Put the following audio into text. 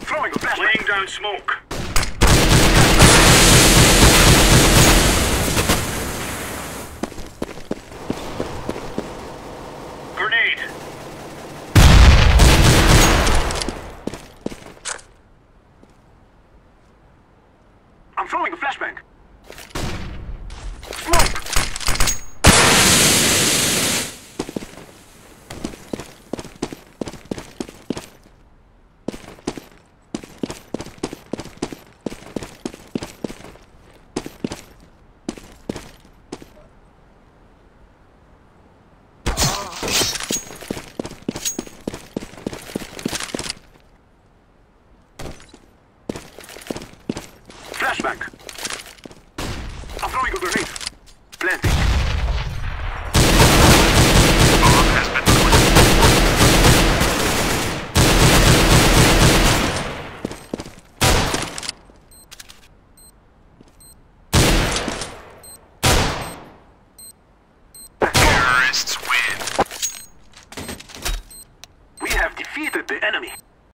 throwing a flashbang. Laying down smoke. Grenade. I'm throwing a flashbang. Smoke! Flashbang. I'm throwing a grenade. Planting. Bomb has been Terrorists win. We have defeated the enemy.